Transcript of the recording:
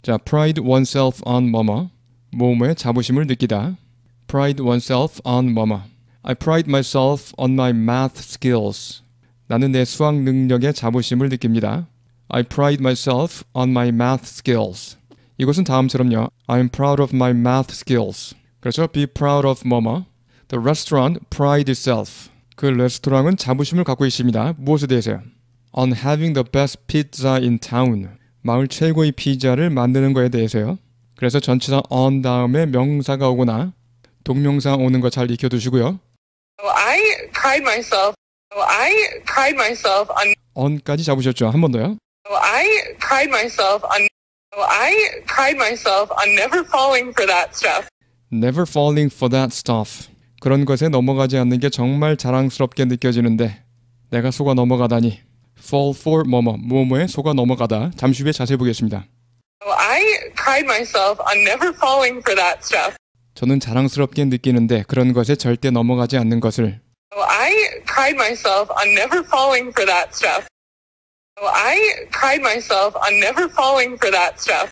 자, pride oneself on 뭐뭐. 뭐뭐에 자부심을 느끼다. pride oneself on 뭐뭐. I pride myself on my math skills. 나는 내 수학 능력에 자부심을 느낍니다. I pride myself on my math skills. 이것은 다음처럼요. I'm proud of my math skills. 그렇죠? Be proud of 뭐뭐. The restaurant pride itself. 그 레스토랑은 자부심을 갖고 있습니다. 무엇에 대해서요? On having the best pizza in town. 마을 최고의 피자를 만드는 거에 대해서요. 그래서 전치사 on 다음에 명사가 오거나 동명사 오는 거 잘 익혀두시고요. I pride myself on on까지 잡으셨죠? 한 번 더요. I pride myself on never falling for that stuff. Never falling for that stuff. 그런 것에 넘어가지 않는 게 정말 자랑스럽게 느껴지는데 내가 속아 넘어가다니. fall for 뭐뭐에 속아 넘어가다. 잠시 후에 자세히 보겠습니다. I pride myself on never falling for that stuff. 저는 자랑스럽게 느끼는데 그런 것에 절대 넘어가지 않는 것을. I pride myself on never falling for that stuff. I pride myself on never falling for that stuff.